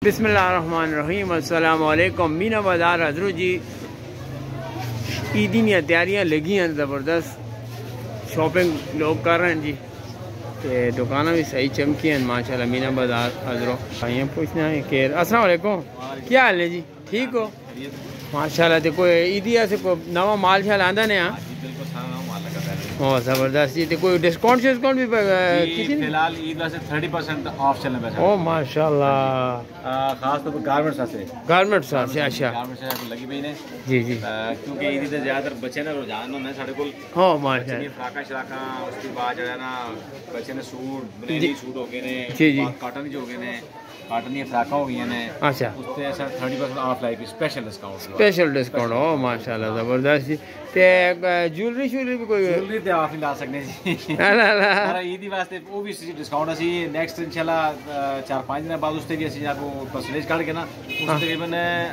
बिस्मिल्लाहिर्रहमानिर्रहीम। अस्सलाम वालेकुम। मीना बाजार हजरो जी ईदी दी तैयारियां लगी हैं, ज़बरदस्त शॉपिंग लोग कर रहे हैं जी। तो दुकाना भी सही चमकी हैं माशाल्लाह। मीना बाजार हजरो आइए पूछना है कि अस्सलाम वालेकुम, क्या हाल है जी? ठीक हो माशाल्लाह। तो कोई ईदी से कोई नवा माल शाल आंदा ने? ज़बरदस्त जी। तो कोई डिस्काउंट शिस्काउंट भी फिलहाल ईद वास्ते 30% ऑफ चलने पे। ओ माशाल्लाह, खास तौर पर गारमेंट्स से अच्छा लगी हुई ने जी जी। क्योंकि ईद से ज्यादातर बच्चे ने रुझान होंगे साढ़े को। हाँ माशाल्लाह। फ्राका शराका उसके बाद जो है ना बच्चे ने सूट बनेली सूट हो गए ने जी जी, कॉटन जो हो गए ने कॉटन की फ्राका हो गई ने। अच्छा उससे ऐसा 30% ऑफ लाइक स्पेशल डिस्काउंट हो माशाल्लाह ज़बरदस्त जी। ते ज्वेलरी श्वेलरी भी कोई ज्वेलरी ते ऑफ ही ला सकने जी। सारा ईद वास्ते वो भी डिस्काउंट असी नेक्स्ट इंशाल्लाह 4-5 दिन बाद उससे भी असी आपको परसेंटेज काट के ना उस तकरीबन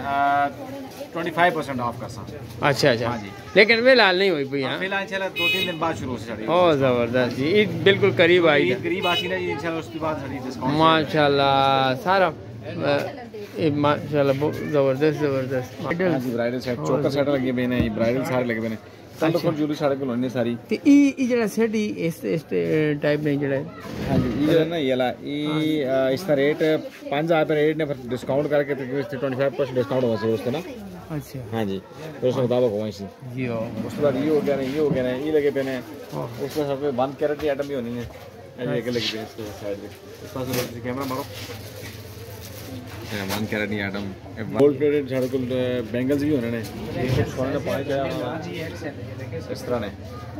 25% ऑफ कर सकते। अच्छा हाँ जी। लेकिन फिलहाल नहीं हुई भैया, फिलहाल इंशाल्लाह 2-3 दिन बाद शुरू हो सकती है। ओ ज़बरदस्त जी। ईद बिल्कुल करीब आई है, करीब आसी ना जी इंशाल्लाह उसके बाद सारी डिस्काउंट माशाल्लाह सारा माशाल्लाह बहुत ज़बरदस्त ब्राइडल सेट चोकर सेट लगे हुए ने, ब्राइडल सारे लगे हुए ने। कल को ज्वेलरी सारे को लोने सारी ते ई जेड़ा सेट इस टाइप नहीं जेड़ा हां जी ये ना ये ला इसका रेट 5000 पे रेट ने फिर डिस्काउंट करके तकरीबन 25% डिस्काउंट हो सकता है ना। अच्छा हां जी, तो उसके मुताबिक होगा इसी जी। हो उसके बाद ये हो गया ने ये लगे पे ने उसमें सब बंद कैरेट की आइटम भी होनी है। ये के लगे पे इसके साइड पे इस पास से कैमरा मारो वन कैरेट नहीं आइटम गोल्ड प्लेटेड सारे को बैंगल्स भी होने ने सोने ने पानी चाया इस तरह ने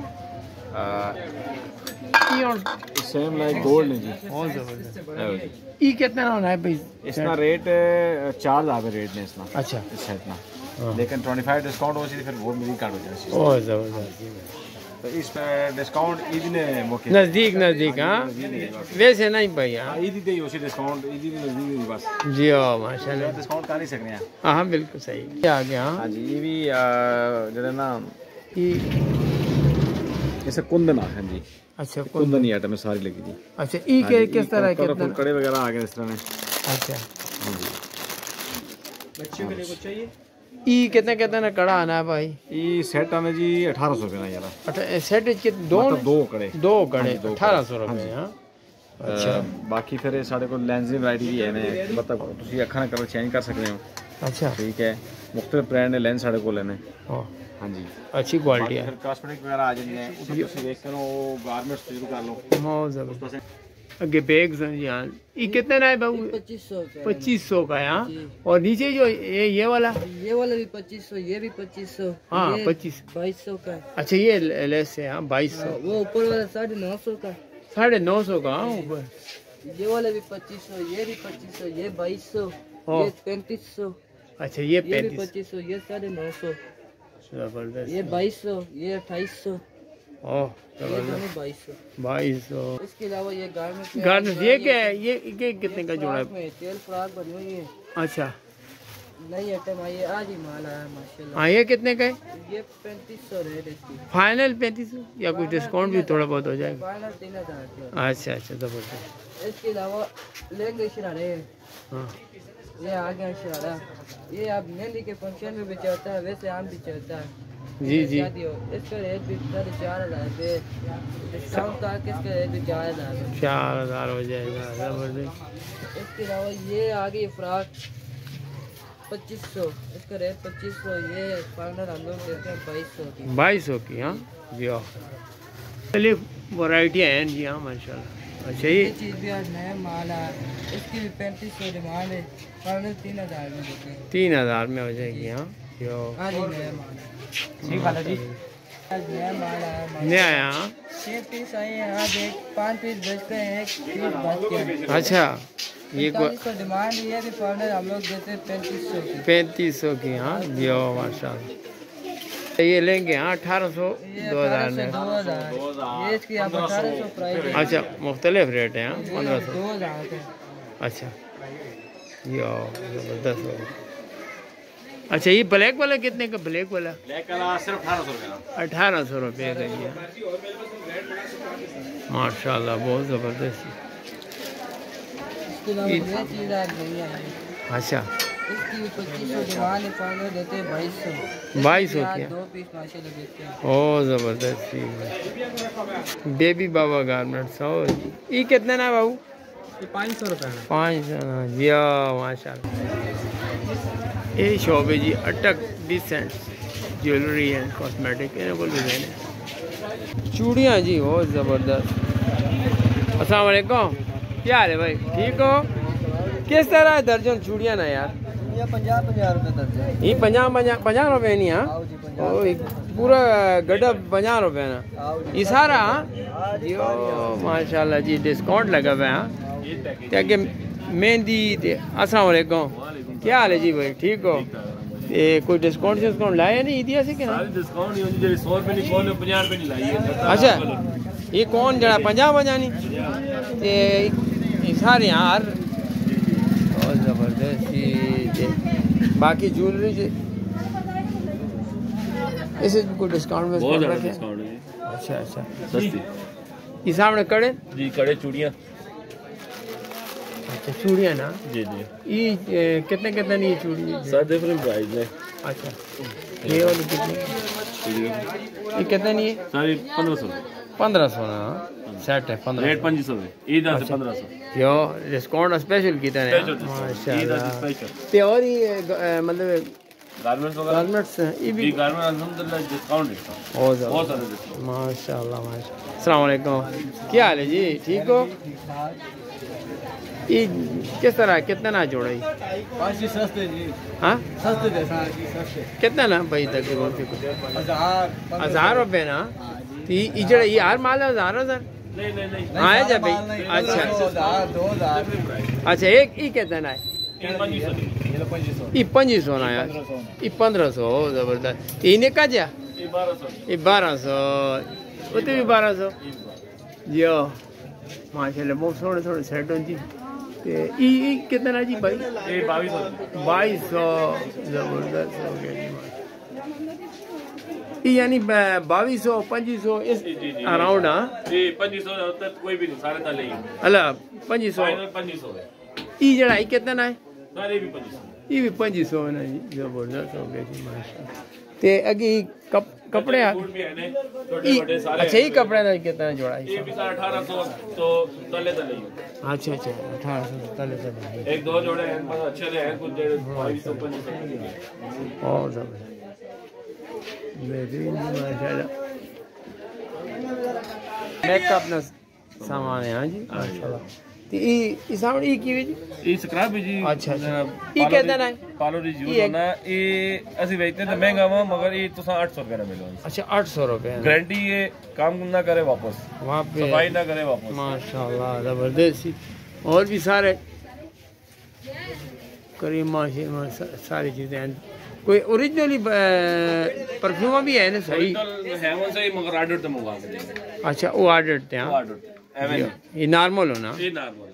सेम लाइक गोल्ड ने जी। बहुत जबरदस्त। ई कितना होना है भाई? इसका रेट 4000 रेट ने इसका। अच्छा इस सेट ना, लेकिन 25 डिस्काउंट हो सी फिर वो मेरी काट हो जाए। बहुत जबरदस्त। तो इस पे डिस्काउंट ईद ने मौके नजदीक हां वैसे नहीं भैया ईद दे उसी डिस्काउंट ईद नजदीक बस जी। ओ माशाल्लाह डिस्काउंट कर नहीं सकते हैं। हां बिल्कुल सही आ गया। हां जी ये भी जरा ना ऐसे कुंदन है जी। अच्छा कुंदन ही आइटम में सारी लगी थी। अच्छा ई के किस तरह के कड़े वगैरह आ गए इस तरह में। अच्छा हां जी बच्चों के लिए कुछ चाहिए? ई कितने ना कड़ा आना है भाई? ई सेट आने जी 1800 रुपए ना यार। अच्छा सेट के दो कड़े 1800 रुपए। हां अच्छा बाकी फिर साढ़े को लेंस वैरायटी भी है ने, मतलब ਤੁਸੀਂ ਅੱਖਾਂ ਦਾ ਕਲਰ ਚੇਂਜ ਕਰ ਸਕਦੇ ਹੋ। अच्छा ठीक है, मुख्तलिफ ब्रांड ने लेंस साढ़े को लेने। हाँ जी अच्छी क्वालिटी है। कॉस्मेटिक वगैरह आ जाएंगे उसे ਤੁਸੀਂ देख कर वो गारमेंट्स शुरू कर लो। बहुत जबरदस्त। आगे बैग्स हैं जी। हाँ ये कितने ना है बाबू? 2500 का है। हाँ और नीचे जो ये वाला भी 2500, ये भी 2500। हाँ 2200 का। अच्छा ये लेस है। हाँ 2200। वो ऊपर वाला 950 का। 950 का ऊपर। ये वाला भी 2500, ये भी 2500, ये 2200, ये 3500। अच्छा ये 2500, ये 950। जबरदस्त। ये 2200, ये 2800। ओह 2200। इसके अलावा ये गारमेंट ये क्या है? ये कितने का जोड़ा है? तेल फ्रॉक बनी हुई है। अच्छा नई आइटम आई है, आज ही माल आया माशाल्लाह। हाँ ये कितने का है? ये 3500 रेट इसकी। फाइनल 3500 या कुछ डिस्काउंट भी थोड़ा बहुत हो जाएगा? फाइनल 3000। अच्छा जबरदस्त। इसके अलावा लहंगे शरारे। हाँ ये आ गया शरारा, ये आप मेहंदी के फंक्शन में भी चलता है, वैसे आम भी चलता है जी। इसका रेट भी 4000 पे डिस्काउंट का इसका रेट भी 4000 हो जाएगा। जबरदस्त। इसके अलावा ये आ गई फ्रॉक 2500, इसका रेट 2500, ये फाइनल हम लोग देते हैं 2200 की। हाँ जी चलिए वैरायटियाँ हैं जी। हाँ माशाल्लाह। अच्छा ये चीज़ भी आज नया माल है, इसकी भी 3500 डिमांड है, फाइनल 3000 में देते हैं। 3000 में हो जाएगी। हाँ जो आज नया माल है। ठीक है जी आज नया माल आया नया। हाँ 6 पीस आए हैं, आज 5 पीस बेचते हैं, 1 पीस बच गया। अच्छा ये 4500 डिमांड, ये भी फाइनल हम लोग देते हैं 3500 की। हाँ जी माशाल्लाह। ये लेंगे। हाँ 1800 2000 में। ये इसकी 1800 प्राइस है। अच्छा मुख्तलिफ रेट है। 1500 2000 का। अच्छा ये जबरदस्त। अच्छा ये ब्लैक वाला कितने का? ब्लैक वाला सिर्फ 1800 रुपये का। ये माशाल्लाह बहुत ज़बरदस्त। अच्छा इसकी 2500 जवान पाने देते हैं 2200 की 2 पीस माशाल्लाह देते हैं। ओ जबरदस्त बेबी बाबा गारमेंट्स। ओ ये कितने ना बाबू? ये 500 रुपए है। 500 जी माशाल्लाह। ये शॉप है जी अटक डिसेंट ज्वेलरी एंड कॉस्मेटिक इन्हें को लेने चूड़ियाँ जी बहुत ज़बरदस्त। अस्सलाम वालेकुम, क्या हाल है भाई? ठीक हो? किस तरह है दर्जन चूड़ियाँ ना यार? ये 50 रुपए दर्जन। ये 50 रुपए नहीं? हाँ पूरा गड्ढा 50 रुपए ना? ये सारा? यो माशाल्लाह जी डिस्काउंट लगा हुआ है। हाँ ताकि मेहंदी। अस्सलाम वालेकुम, क्या हाल है जी भाई? ठीक हो? कोई डिस्काउंट लाया नहीं दिया से क्या? डिस्काउंट 100 रुपए नहीं, 50 रुपए नहीं लाई है। अच्छा ये कौन जरा 50 नहीं सारे यार बहुत ज़बरदस्त। बाकी ज्वेलरी इसे कोई डिस्काउंट में बहुत ज़्यादा डिस्काउंट है। अच्छा अच्छा सस्ती। ये सामने कड़े जी, कड़े चूड़ियाँ। अच्छा चूड़ियाँ ना जी जी। ये कितने नहीं ये चूड़ी? सर डिफरेंट प्राइस है। अच्छा ये वाली कितनी? ये कितने नहीं है? सारी 1500 ना सेट है 15 रेट 2500 है। ईद से 1500 यो डिस्काउंट स्पेशल की तरह माशाल्लाह। ते और ये मतलब गारमेंट्स ये भी गारमेंट अल्हम्दुलिल्लाह डिस्काउंट है। बहुत सारे डिस्काउंट माशाल्लाह। अस्सलाम वालेकुम, क्या हाल है जी? ठीक हो? ये किस तरह कितना ना जोड़ा? सस्ते जी। हाँ सस्ते सस्ते कितना ना भाई तकरीबन 1000 रुपये ना? तो ये यार माल है 1000 नहीं हाँ जब भाई। अच्छा 2000 अच्छा एक ये कितना है? ये 2500 ना यार? ये 1500 जबरदस्त। इन्हें का जा ये 1200 उतने भी 1200 यो माशाल्लाह बहुत थोड़े सेट हो जी। ये कितना जी भाई? 2200 जबरदस्त हो गया जी। यानी 2200 2500 इस अराउंड? हाँ 2500 कोई भी नहीं, सारे तले ही अल्लाह 2500 है। ये जरा ये कितना है? सारे भी 2500 ये भी 2500 है ना जी। जबरदस्त हो गया जी माशाल्लाह। ते अगे कपड़े अच्छा ये कपड़े ना कितना जोड़ा? ये भी 1800 तो तले ही। अच्छा 1800 तले एक दो जोड़े हैं अच्छे हैं, कुछ 2200 और जबरदस्त बेहतरीन माशाल्लाह। मेकअप ना सामान है। हाँ जी माशाल्लाह। ये सामने ये की जी? ये स्क्रैप है जी। अच्छा ये कितना है? पालो दी यूज होना ये असि बेचते तो महंगा हुआ, मगर ये तो 800 रुपए ना मिलो। अच्छा 800 रुपए गारंटी, ये काम ना करे वापस, वहाँ पे सफाई ना करे वापस। माशाल्लाह जबरदस्त। और भी सारे करीमा सारी चीजें हैं। कोई ओरिजिनली परफ्यूम भी है ना? सही है वो सही, मगर ऑर्डर तो मंगवा के देंगे। अच्छा वो ऑर्डर थे? हाँ ये नॉर्मल हो ना? ये नॉर्मल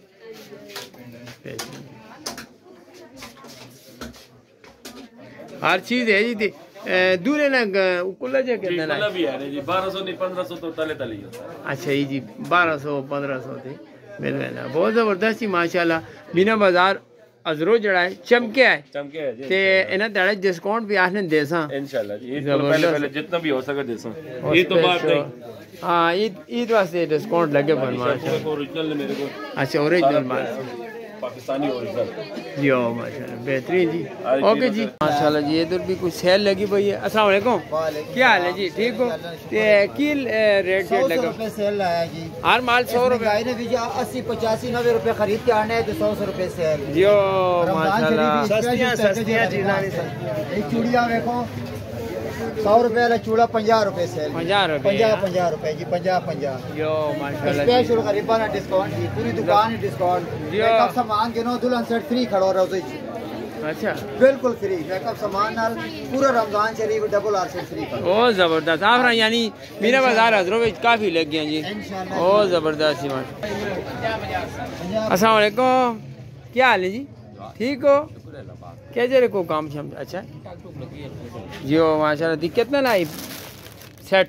हर चीज है जी। दूर है ना कुल्ला जा कितना है? भी है जी 1200 नहीं 1500 तो तले ही होता है। अच्छा ये जी 1200 1500 थे मिल ना। बहुत जबरदस्त माशाल्लाह। मीना बाजार अजरो जड़ा है चमके है ते इन्हें तेरे डिस्काउंट भी आपने देसा इंशाल्लाह जी। पहले जितना भी हो सके देसा। ये तो बात नहीं। हाँ ईद वास्ते डिस्काउंट लगे पर माशाल्लाह। ओरिजिनल मेरे को। अच्छा ओरिजिनल माल पाकिस्तानी ओरिजिनल जी। ओ माशाल्लाह बेहतरीन जी। ओके जी माशाल्लाह जी। इधर भी कुछ सेल लगी हुई है। अस्सलाम वालेकुम, क्या हाल है जी? ठीक हो? की रेट लगा? सेल आया जी। हर माल 100 रुपए। 80 85 90 रुपए खरीद के आने तो 100 रुपए सेल जी। ओ माशाल्लाह सस्तियां चूड़ियां देखो 100 रुपए वाला चूड़ा 50 रुपए सेल। 50 रुपए 50 रुपए जी। 50 यो माशाल्लाह स्पेशल गरीबाना डिस्काउंट जी। पूरी दुकान है डिस्काउंट। मेकअप सामान गिनो दुल्हन सेट फ्री खड़ो रहो जी। अच्छा बिल्कुल फ्री मेकअप सामान नाल पूरा Ramzan Sharif double R set free. ओ जबरदस्त। आप यानी मीना बाजार हजरों में काफी लग गया जी। ओ जबरदस्त। अस्सलाम वालेकुम, क्या हाल है जी? ठीक हो? क्या जरे को काम शाम? अच्छा जी ओ माशाल्लाह। दी कितना लाई सेट?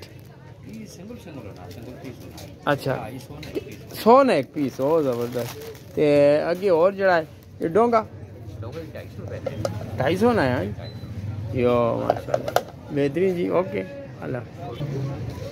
अच्छा 100 ना एक पीस। ओ जबरदस्त। ते अगे और जड़ा ये डोंगा 250 ना यार, यो माशाल्लाह बेहतरीन जी। ओके, अल्लाह।